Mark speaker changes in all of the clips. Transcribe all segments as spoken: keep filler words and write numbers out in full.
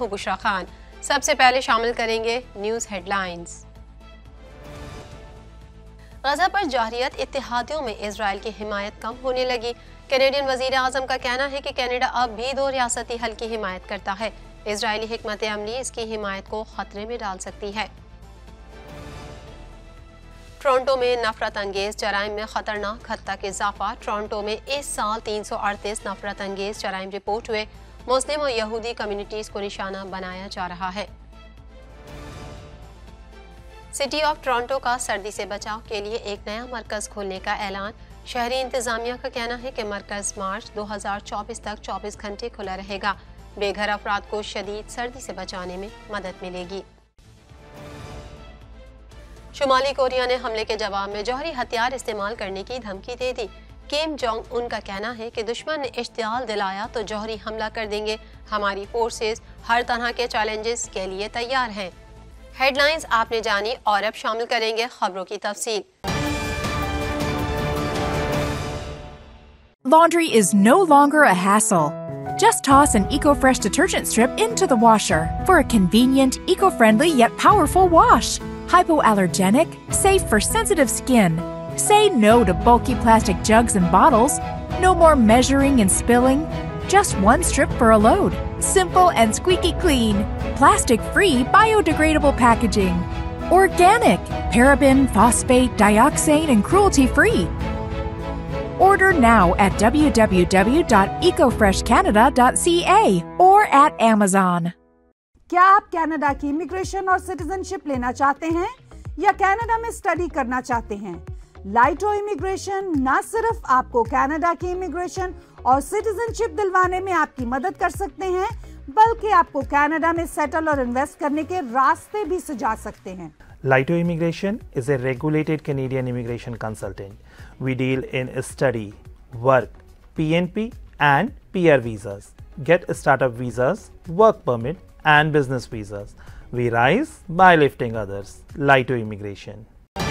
Speaker 1: हूँ बुशरा खान। सबसे पहले शामिल करेंगे न्यूज़ हेडलाइंस। गजा पर जारियत इत्तेहादियों में इजराइल की हिमायत कम होने लगी। कैनेडियन वजीर आजम का कहना है कि कनाडा अब भी दो रियासती हल की हिमायत करता है। इजरायली हिकमत अमली इसकी हिमायत को खतरे में डाल सकती है। टोरंटो में नफरत अंगेज जराइम में खतरनाक हद तक इजाफा। टोरंटो में इस साल तीन सौ अड़तीस नफरत अंगेज जराइम रिपोर्ट हुए। मुस्लिम और यहूदी कम्युनिटीज को निशाना बनाया जा रहा है। सिटी ऑफ टोरंटो का सर्दी से बचाव के लिए एक नया मरकज खोलने का ऐलान। शहरी इंतजामिया का कहना है कि मरकज मार्च दो हज़ार चौबीस तक चौबीस घंटे खुला रहेगा। बेघर अफराद को शदीद सर्दी से बचाने में मदद मिलेगी। शुमाली कोरिया ने हमले के जवाब में जौहरी हथियार इस्तेमाल करने की धमकी दे दी। किम जोंग उन का कहना है कि दुश्मन ने इश्तियाल दिलाया तो जौहरी हमला कर देंगे। हमारी फोर्सेस हर तरह के चैलेंजेस के लिए तैयार हैं। हेडलाइंस आपने जानी और अब शामिल करेंगे खबरों की तफसील।
Speaker 2: Laundry is no longer a hassle. Just toss an EcoFresh detergent strip into the washer for a convenient, eco-friendly yet powerful wash. Hypoallergenic, safe for sensitive skin. Say no to bulky plastic jugs and bottles. No more measuring and spilling. Just one strip for a load. Simple and squeaky clean. Plastic-free, biodegradable packaging. Organic, paraben, phosphate, dioxane, and cruelty-free. Order now at w w w dot eco fresh canada dot c a or at Amazon.
Speaker 3: क्या आप Canada की immigration और citizenship लेना चाहते हैं या Canada में study करना चाहते हैं? लाइटो इमिग्रेशन न सिर्फ आपको कनाडा की इमिग्रेशन और सिटीजनशिप दिलवाने में आपकी मदद कर सकते हैं, बल्कि आपको कनाडा में सेटल और इन्वेस्ट करने के रास्ते भी सुझा सकते हैं।
Speaker 4: Laito Immigration is a regulated Canadian immigration consultant. We deal in study, work, P N P and P R visas. Get startup visas, work permit and business visas. We rise by lifting others. Laito Immigration.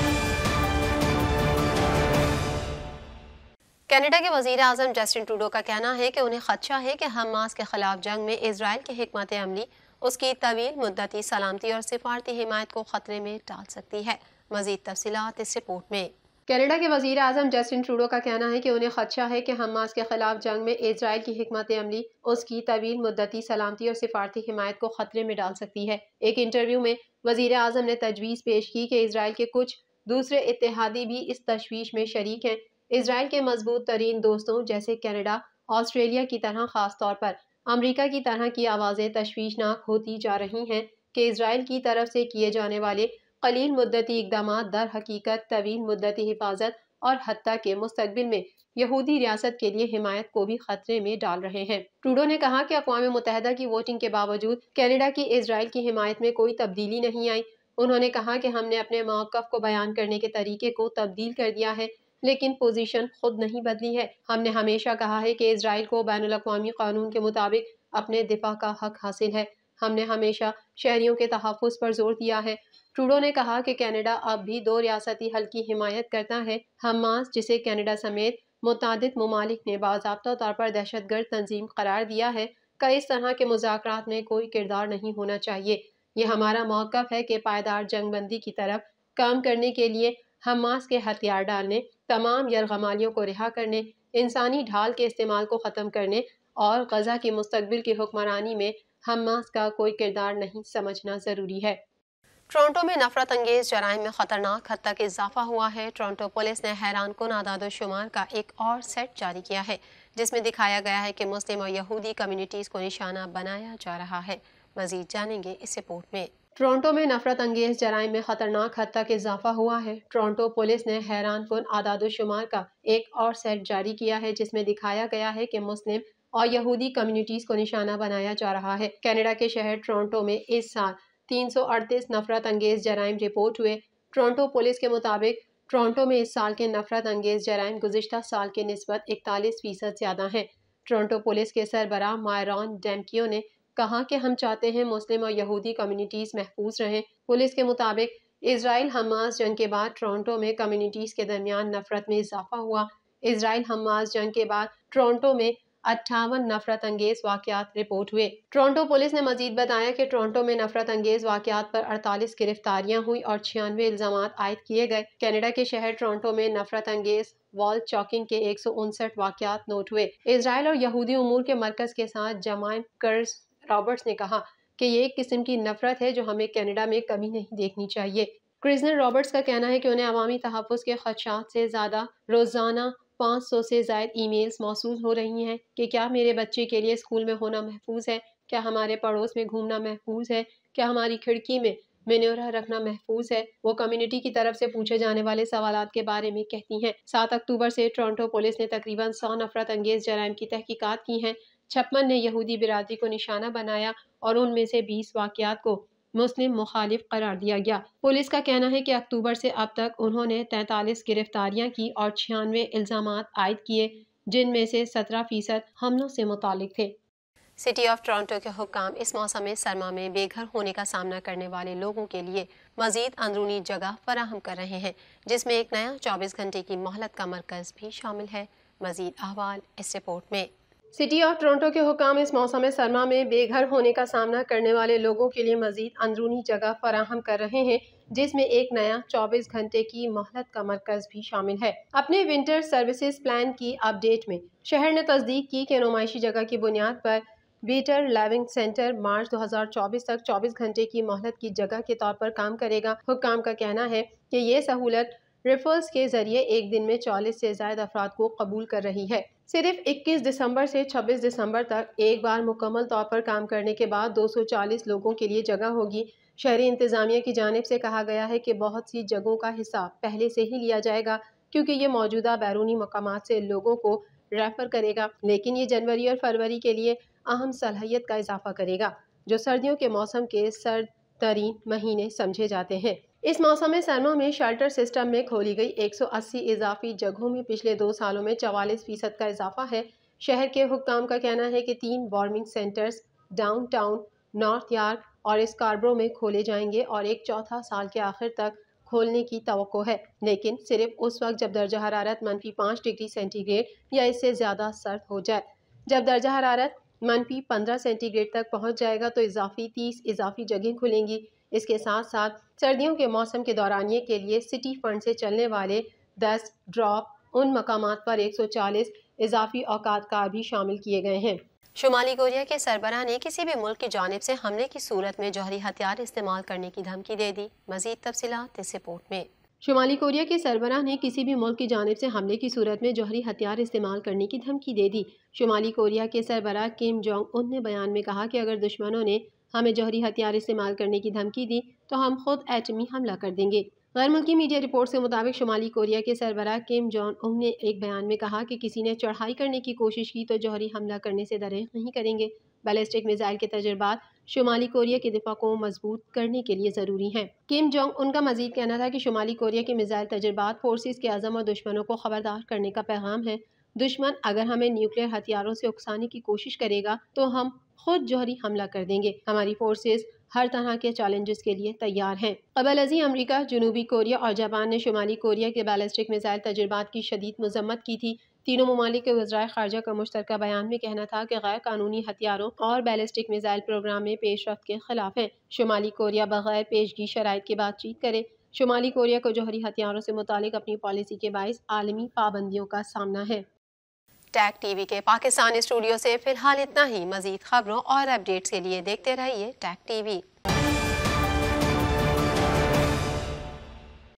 Speaker 1: Canada के वजीर आजम Justin Trudeau का कहना है कि उन्हें खदशा है कि Hamas के खिलाफ जंग में इजराइल की हिकमत अमली उसकी तवील मुद्दती सलामती और सिफारती हिमायत को खतरे में डाल सकती है। मजीद तफसीलात इस रिपोर्ट में। कनाडा के वजीर आजम जस्टिन ट्रूडो का कहना है कि उन्हें खदशा है कि हमास के खिलाफ जंग में इजराइल की हिकमत अमली उसकी तवील मुद्दती सलामती और सिफारती हिमायत को खतरे में डाल सकती है। एक इंटरव्यू में वजीर आजम ने तजवीज़ पेश की कि इजराइल के कुछ दूसरे इत्तेहादी भी इस तशवीश में शरीक हैं। इजराइल के मजबूत तरीन दोस्तों जैसे कनाडा, ऑस्ट्रेलिया की तरह खास तौर पर अमेरिका की तरह की आवाज़ें तशवीशनाक होती जा रही हैं कि इजराइल की तरफ से किए जाने वाले कलील मुद्दती इकदाम दर हकीकत तवील मुद्दती हिफाजत और हत्ता के मुस्तकबिल में यहूदी रियासत के लिए हिमायत को भी खतरे में डाल रहे हैं। ट्रूडो ने कहा कि अक़वाम मुत्तहिदा की वोटिंग के बावजूद कनाडा की इजराइल की हिमायत में कोई तब्दीली नहीं आई। उन्होंने कहा कि हमने अपने मौक़िफ़ को बयान करने के तरीके को तब्दील कर दिया है, लेकिन पोजीशन खुद नहीं बदली है। हमने हमेशा कहा है कि इजराइल को बैनुल अक़वामी कानून के मुताबिक अपने दिफा का हक हासिल है। हमने हमेशा शहरियों के तहफ़्फ़ुज़ पर जोर दिया है। ट्रूडो ने कहा कि कनाडा अब भी दो रियासती हल की हिमायत करता है। हमास, जिसे कनाडा समेत मुतादिद ममालिक ने बाज़ाब्ता तौर पर दहशतगर्द तंजीम करार दिया है, का इस तरह के मुज़ाकरात में कोई किरदार नहीं होना चाहिए। ये हमारा मौक़िफ़ है कि पायदार जंगबंदी की तरफ काम करने के लिए हमास के हथियार डालने, तमाम यरगमालियों को रिहा करने, इंसानी ढाल के इस्तेमाल को ख़त्म करने और गजा की मुस्तकबिल की हुक्मरानी में हमास का कोई किरदार नहीं समझना ज़रूरी है। टोरंटो में नफरत अंगेज जराइम में खतरनाक हद तक इजाफा हुआ है। टोरंटो पुलिस ने हैरान कुन आदाद-ओ-शुमार का एक और सेट जारी किया है, जिसमें दिखाया गया है कि मुस्लिम और यहूदी कम्युनिटीज को निशाना बनाया जा रहा है। मजीद जानेंगे इस रिपोर्ट में। टोरंटो में नफरत अंगेज जराइम में खतरनाक हद तक इजाफा हुआ है। टोरंटो पुलिस ने हैरान कुन आदाद-ओ-शुमार का एक और सेट जारी किया है, जिसमें दिखाया गया है कि मुस्लिम और यहूदी कम्युनिटीज को निशाना बनाया जा रहा है। कनाडा के शहर टोरंटो में इस साल तीन सौ अड़तीस नफरत अंगेज जराइम रिपोर्ट हुए। टोरंटो पुलिस के मुताबिक टोरंटो में इस साल के नफरत अंगेज जराइम गुज़िश्ता साल के निस्बत इकतालीस फीसद ज़्यादा हैं। टोरंटो पुलिस के सरबराह मायरॉन डेमकियो ने कहा कि हम चाहते हैं मुस्लिम और यहूदी कम्युनिटीज़ महफूज रहें। पुलिस के मुताबिक इजराइल हमास जंग के बाद टोरंटो में कम्युनिटीज़ के दरमियान नफरत में इजाफा हुआ। इजराइल हमास जंग के बाद टोरंटो में अट्ठावन नफरत अंगेज वाकयात रिपोर्ट हुए। टोरंटो पुलिस ने मजीद बताया कि टोरंटो में नफरत अंगेज वाकयात पर अड़तालीस गिरफ्तारियां हुई और छियानवे इल्जामात आयद किए गए। कनाडा के शहर टोरंटो में नफरत अंगेज वॉल चॉकिंग के एक सौ उनसठ वाकयात नोट हुए। इसराइल और यहूदी उमूर के मरकज के साथ जमाइन कर्स रॉबर्ट्स ने कहा कि ये एक किस्म की नफरत है जो हमें कनाडा में कभी नहीं देखनी चाहिए। क्रिजनर रॉबर्ट्स का कहना है कि उन्हें अवामी तहफ़्फ़ुज़ के खदशात से ज़्यादा रोज़ाना पाँच सौ से ज़ायद ईमेल्स मौसूल हो रही हैं कि क्या मेरे बच्चे के लिए स्कूल में होना महफूज है, क्या हमारे पड़ोस में घूमना महफूज है, क्या हमारी खिड़की में मेन्योरा रखना महफूज है। वो कम्युनिटी की तरफ से पूछे जाने वाले सवालात के बारे में कहती हैं। सात अक्टूबर से टोरंटो पुलिस ने तकरीबन सौ नफरत अंगेज जराइम की तहकीकात की हैं। छप्पन ने यहूदी बिरादरी को निशाना बनाया और उनमें से बीस वाकयात को मुस्लिम मुखालिफ करार दिया गया। पुलिस का कहना है कि अक्टूबर से अब तक उन्होंने तैंतालीस गिरफ्तारियां की और छियानवे इल्जामात आयद किए, जिनमें से सत्रह फीसद हमलों से मुतालिक थे। सिटी ऑफ टोरंटो के हुक्काम इस मौसम सरमा में बेघर होने का सामना करने वाले लोगों के लिए मजीद अंदरूनी जगह फराहम कर रहे हैं, जिसमें एक नया चौबीस घंटे की मोहलत का मरकज़ भी शामिल है। मजीद अहवाल इस रिपोर्ट में। सिटी ऑफ टोरंटो के हुक्काम इस मौसम सरमा में बेघर होने का सामना करने वाले लोगों के लिए मजीद अंदरूनी जगह फराहम कर रहे हैं, जिसमें एक नया चौबीस घंटे की मोहलत का मरकज़ भी शामिल है। अपने विंटर सर्विसेज प्लान की अपडेट में शहर ने तस्दीक की कि नुमाइशी जगह की बुनियाद पर बेटर लिविंग सेंटर मार्च दो हज़ार चौबीस तक चौबीस घंटे की मोहलत की जगह के तौर पर काम करेगा। हुक्काम का कहना है कि ये सहूलत रेफर्स के जरिए एक दिन में चालीस से ज़्यादा अफराद को कबूल कर रही है। सिर्फ इक्कीस दिसंबर से छब्बीस दिसंबर तक एक बार मुकम्मल तौर पर काम करने के बाद दो सौ चालीस लोगों के लिए जगह होगी। शहरी इंतजामिया की जानिब से कहा गया है कि बहुत सी जगहों का हिसाब पहले से ही लिया जाएगा, क्योंकि ये मौजूदा बैरूनी मकामात से लोगों को रेफर करेगा, लेकिन ये जनवरी और फरवरी के लिए अहम सलाहियत का इजाफा करेगा, जो सर्दियों के मौसम के सर्द तरीन महीने समझे जाते हैं। इस मौसम सरमा में शेल्टर सिस्टम में खोली गई एक सौ अस्सी इजाफी जगहों में पिछले दो सालों में चवालीस फीसद का इजाफा है। शहर के हुक्काम का कहना है कि तीन warming centres downtown, North York और स्कारब्रो में खोले जाएंगे और एक चौथा साल के आखिर तक खोलने की तवक्को है, लेकिन सिर्फ उस वक्त जब दर्जा हरारत मनफी पाँच डिग्री सेंटीग्रेड या इससे ज़्यादा सर्द हो जाए। जब दर्जा हरारत मनफी पंद्रह सेंटीग्रेड तक पहुँच जाएगा तो इजाफी तीस इजाफी जगहें खुलेंगी। इसके साथ साथ सर्दियों के मौसम के दौरानिए के लिए सिटी फंड से चलने वाले दस ड्रॉप उन मकामात पर एक सौ चालीस इजाफी औकात कार भी शामिल किए गए हैं। शुमाली कोरिया के सरबराह ने किसी भी मुल्क की जानिब से हमले की सूरत में जौहरी हथियार इस्तेमाल करने की धमकी दे दी। मजीद तफसीलात इस रिपोर्ट में। शुमाली कोरिया के सरबराह ने किसी भी मुल्क की जानिब से हमले की सूरत में जौहरी हथियार इस्तेमाल करने की धमकी दे दी। शुमाली कोरिया के सरबराह किम जोंग उन ने बयान में कहा कि अगर दुश्मनों ने हमें जौहरी हथियार इस्तेमाल करने की धमकी दी तो हम खुद एटमी हमला कर देंगे। गैर मुल्की मीडिया रिपोर्ट के मुताबिक शुमाली कोरिया के सरबराह किम जोंग उन ने एक बयान में कहा कि किसी ने चढ़ाई करने की कोशिश की तो जौहरी हमला करने से दरेख नहीं करेंगे। बैलिस्टिक मिसाइल के तजुर्बात शुमाली कोरिया के दिफा को मजबूत करने के लिए ज़रूरी हैं। किम जोंग उनका मजीद कहना था कि शुमाली कोरिया के मिसाइल तजुर्बात फोर्सेस के अज़म और दुश्मनों को खबरदार करने का पैगाम है। दुश्मन अगर हमें न्यूक्लियर हथियारों से उकसाने की कोशिश करेगा तो हम खुद जौहरी हमला कर देंगे। हमारी फोर्सेस हर तरह के चैलेंजेस के लिए तैयार हैं। कबल अजी अमरीका, जनूबी कोरिया और जापान ने शुमाली कोरिया के बैलिस्टिक मिसाइल तजुर्बात की शदीद मजम्मत की थी। तीनों ममालिक के वज़राए ख़ारजा का मुश्तरका बयान में कहना था कि गैर कानूनी हथियारों और बैलिस्टिक मिसाइल प्रोग्राम में पेशरफ्त के खिलाफ है। शुमाली कोरिया बगैर पेशगी शराइत की बातचीत करे। शुमाली कोरिया को जौहरी हथियारों से मुतालिक अपनी पॉलिसी के बाइस आलमी पाबंदियों का सामना है। टैग टीवी के पाकिस्तानी स्टूडियो से फिलहाल इतना ही। मजीद खबरों और अपडेट्स के लिए देखते रहिए टैग टीवी।